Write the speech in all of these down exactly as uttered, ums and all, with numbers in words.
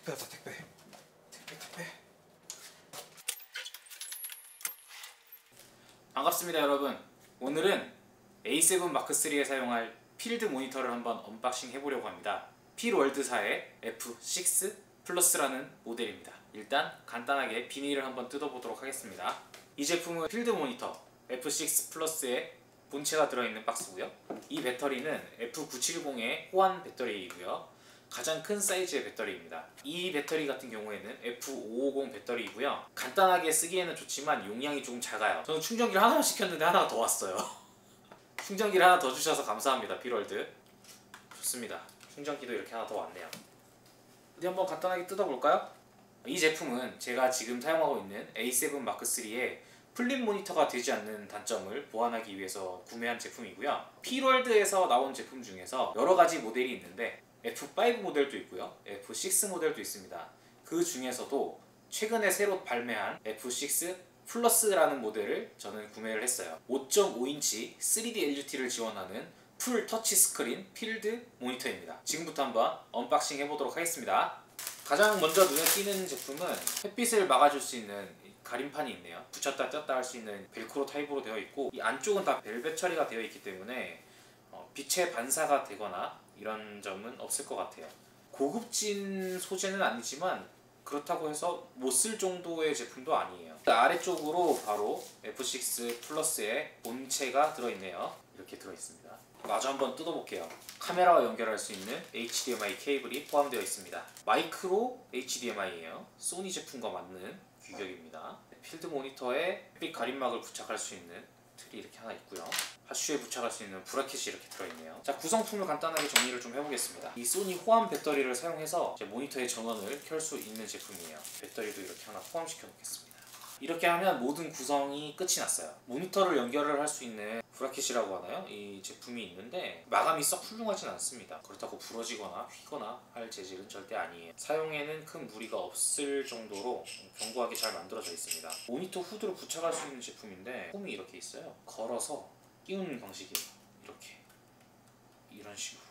택배 왔다. 택배 택배 택배. 반갑습니다 여러분. 오늘은 에이 세븐 마크 쓰리에 사용할 필드 모니터를 한번 언박싱 해보려고 합니다. 필월드사의 에프 식스 플러스라는 모델입니다. 일단 간단하게 비닐을 한번 뜯어보도록 하겠습니다. 이 제품은 필드 모니터 에프 식스 플러스의 본체가 들어있는 박스고요. 이 배터리는 에프 구백칠십의 호환 배터리이고요. 가장 큰 사이즈의 배터리입니다. 이 배터리 같은 경우에는 에프 오백오십 배터리이고요. 간단하게 쓰기에는 좋지만 용량이 조금 작아요. 저는 충전기를 하나만 시켰는데 하나가 더 왔어요. 충전기를 하나 더 주셔서 감사합니다 필월드. 좋습니다. 충전기도 이렇게 하나 더 왔네요. 어디 한번 간단하게 뜯어볼까요? 이 제품은 제가 지금 사용하고 있는 에이 세븐 마크 쓰리의 플립 모니터가 되지 않는 단점을 보완하기 위해서 구매한 제품이고요. 필월드에서 나온 제품 중에서 여러가지 모델이 있는데 에프 파이브 모델도 있고요, 에프 식스 모델도 있습니다. 그 중에서도 최근에 새로 발매한 에프 식스 플러스라는 모델을 저는 구매를 했어요. 오 점 오 인치 쓰리디 엘유티를 지원하는 풀 터치 스크린 필드 모니터입니다. 지금부터 한번 언박싱 해보도록 하겠습니다. 가장 먼저 눈에 띄는 제품은 햇빛을 막아줄 수 있는 가림판이 있네요. 붙였다 뗐다 할 수 있는 벨크로 타입으로 되어 있고, 이 안쪽은 다 벨벳 처리가 되어 있기 때문에 어, 빛의 반사가 되거나 이런 점은 없을 것 같아요. 고급진 소재는 아니지만 그렇다고 해서 못 쓸 정도의 제품도 아니에요. 아래쪽으로 바로 에프 식스 플러스의 본체가 들어있네요. 이렇게 들어있습니다. 마저 한번 뜯어볼게요. 카메라와 연결할 수 있는 에이치디엠아이 케이블이 포함되어 있습니다. 마이크로 에이치디엠아이예요. 소니 제품과 맞는 규격입니다. 필드 모니터에 햇빛 가림막을 부착할 수 있는 틀이 이렇게 하나 있고요. 하슈에 부착할 수 있는 브라켓이 이렇게 들어있네요. 자, 구성품을 간단하게 정리를 좀 해보겠습니다. 이 소니 호환 배터리를 사용해서 제 모니터의 전원을 켤 수 있는 제품이에요. 배터리도 이렇게 하나 포함시켜 놓겠습니다. 이렇게 하면 모든 구성이 끝이 났어요. 모니터를 연결을 할 수 있는 브라켓이라고 하나요? 이 제품이 있는데 마감이 썩 훌륭하진 않습니다. 그렇다고 부러지거나 휘거나 할 재질은 절대 아니에요. 사용에는 큰 무리가 없을 정도로 견고하게 잘 만들어져 있습니다. 모니터 후드로 부착할 수 있는 제품인데 홈이 이렇게 있어요. 걸어서 끼우는 방식이에요. 이렇게 이런 식으로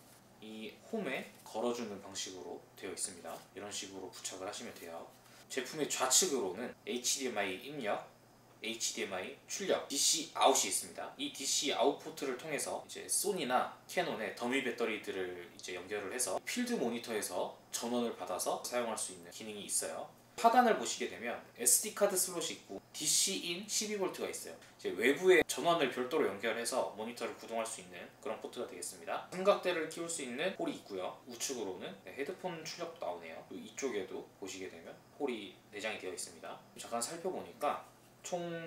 이 홈에 걸어주는 방식으로 되어 있습니다. 이런 식으로 부착을 하시면 돼요. 제품의 좌측으로는 에이치디엠아이 입력, 에이치디엠아이 출력, 디씨 아웃이 있습니다. 이 디씨 아웃 포트를 통해서 이제 소니나 캐논의 더미 배터리들을 이제 연결을 해서 필드 모니터에서 전원을 받아서 사용할 수 있는 기능이 있어요. 하단을 보시게 되면 에스디 카드 슬롯이 있고 디씨 인 십이 볼트가 있어요. 이제 외부에 전원을 별도로 연결해서 모니터를 구동할 수 있는 그런 포트가 되겠습니다. 삼각대를 끼울 수 있는 홀이 있고요. 우측으로는 헤드폰 출력도 나오네요. 이쪽에도 보시게 되면 홀이 내장이 되어 있습니다. 잠깐 살펴보니까 총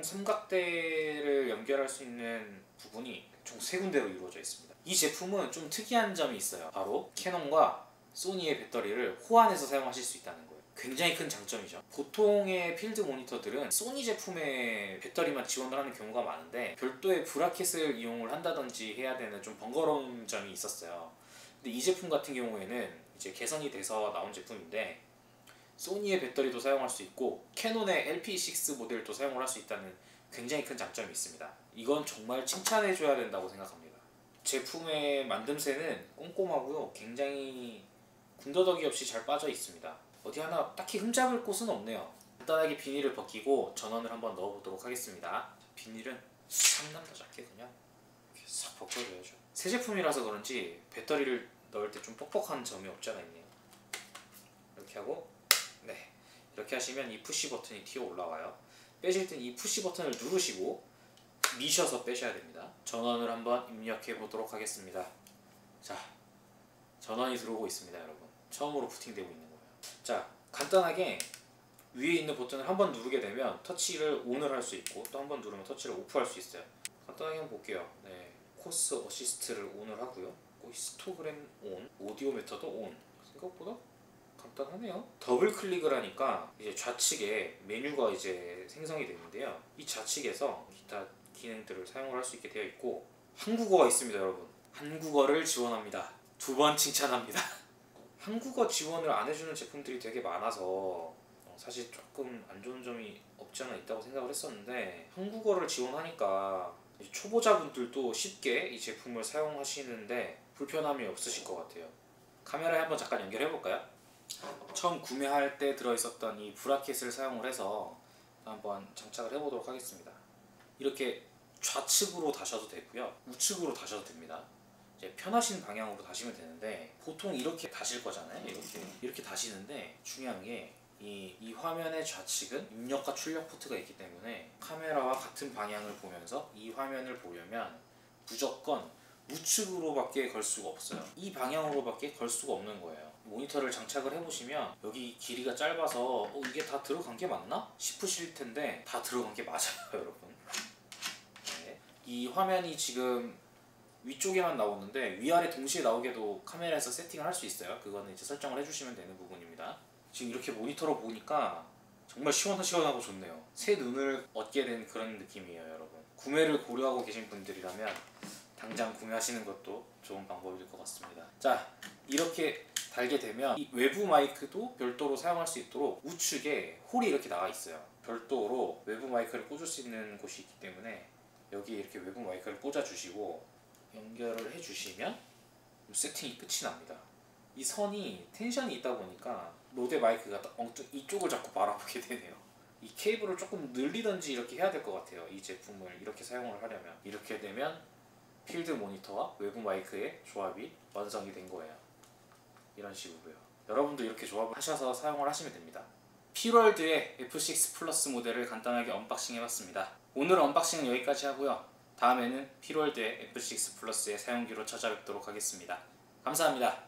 삼각대를 연결할 수 있는 부분이 총 세 군데로 이루어져 있습니다. 이 제품은 좀 특이한 점이 있어요. 바로 캐논과 소니의 배터리를 호환해서 사용하실 수 있다는 거예요. 굉장히 큰 장점이죠. 보통의 필드 모니터들은 소니 제품의 배터리만 지원을 하는 경우가 많은데 별도의 브라켓을 이용을 한다든지 해야 되는 좀 번거로운 점이 있었어요. 근데 이 제품 같은 경우에는 이제 개선이 돼서 나온 제품인데 소니의 배터리도 사용할 수 있고 캐논의 엘피 식스 모델도 사용을 할 수 있다는 굉장히 큰 장점이 있습니다. 이건 정말 칭찬해줘야 된다고 생각합니다. 제품의 만듦새는 꼼꼼하고요. 굉장히 군더더기 없이 잘 빠져 있습니다. 어디 하나 딱히 흠잡을 곳은 없네요. 간단하게 비닐을 벗기고 전원을 한번 넣어보도록 하겠습니다. 비닐은 상남자답게 그냥 이렇게 싹 벗겨줘야죠. 새 제품이라서 그런지 배터리를 넣을 때 좀 뻑뻑한 점이 없지 않아 있네요. 이렇게 하고 네, 이렇게 하시면 이 푸시 버튼이 튀어 올라와요. 빼실 땐 이 푸시 버튼을 누르시고 미셔서 빼셔야 됩니다. 전원을 한번 입력해 보도록 하겠습니다. 자, 전원이 들어오고 있습니다 여러분. 처음으로 부팅되고 있는 거예요. 자, 간단하게 위에 있는 버튼을 한번 누르게 되면 터치를 ON을 할 수 있고 또 한 번 누르면 터치를 오프할 수 있어요. 간단하게 한번 볼게요. 네, 코스 어시스트를 ON을 하고요. 히스토그램 ON, 오디오 메터도 ON. 생각보다 간단하네요. 더블 클릭을 하니까 이제 좌측에 메뉴가 이제 생성이 되는데요. 이 좌측에서 기타 기능들을 사용을 할 수 있게 되어 있고 한국어가 있습니다 여러분. 한국어를 지원합니다. 두 번 칭찬합니다. 한국어 지원을 안 해주는 제품들이 되게 많아서 사실 조금 안 좋은 점이 없지 않아 있다고 생각을 했었는데 한국어를 지원하니까 초보자분들도 쉽게 이 제품을 사용하시는데 불편함이 없으실 것 같아요. 카메라에 한번 잠깐 연결해 볼까요? 처음 구매할 때 들어있었던 이 브라켓을 사용을 해서 한번 장착을 해보도록 하겠습니다. 이렇게 좌측으로 다셔도 되고요, 우측으로 다셔도 됩니다. 이제 편하신 방향으로 다시면 되는데, 보통 이렇게 다실 거잖아요. 이렇게 이렇게 다시는데, 중요한 게 이 이 화면의 좌측은 입력과 출력 포트가 있기 때문에 카메라와 같은 방향을 보면서 이 화면을 보려면 무조건 우측으로밖에 걸 수가 없어요. 이 방향으로밖에 걸 수가 없는 거예요. 모니터를 장착을 해보시면 여기 길이가 짧아서 어, 이게 다 들어간 게 맞나? 싶으실 텐데 다 들어간 게 맞아요, 여러분. 네. 이 화면이 지금 위쪽에만 나오는데 위아래 동시에 나오게도 카메라에서 세팅을 할 수 있어요. 그거는 이제 설정을 해주시면 되는 부분입니다. 지금 이렇게 모니터로 보니까 정말 시원시원하고 좋네요. 새 눈을 얻게 된 그런 느낌이에요, 여러분. 구매를 고려하고 계신 분들이라면 당장 구매하시는 것도 좋은 방법일 것 같습니다. 자, 이렇게 달게 되면 이 외부 마이크도 별도로 사용할 수 있도록 우측에 홀이 이렇게 나와 있어요. 별도로 외부 마이크를 꽂을 수 있는 곳이 있기 때문에 여기 이렇게 외부 마이크를 꽂아 주시고 연결을 해주시면 세팅이 끝이 납니다. 이 선이 텐션이 있다 보니까 로데 마이크가 엉뚱 이쪽을 자꾸 바라보게 되네요. 이 케이블을 조금 늘리든지 이렇게 해야 될 것 같아요. 이 제품을 이렇게 사용을 하려면. 이렇게 되면 필드 모니터와 외부 마이크의 조합이 완성이 된 거예요. 이런 식으로요. 여러분도 이렇게 조합을 하셔서 사용을 하시면 됩니다. 피월드의 에프 식스 플러스 모델을 간단하게 언박싱 해봤습니다. 오늘 언박싱은 여기까지 하고요. 다음에는 피월드의 에프 식스 플러스의 사용기로 찾아뵙도록 하겠습니다. 감사합니다.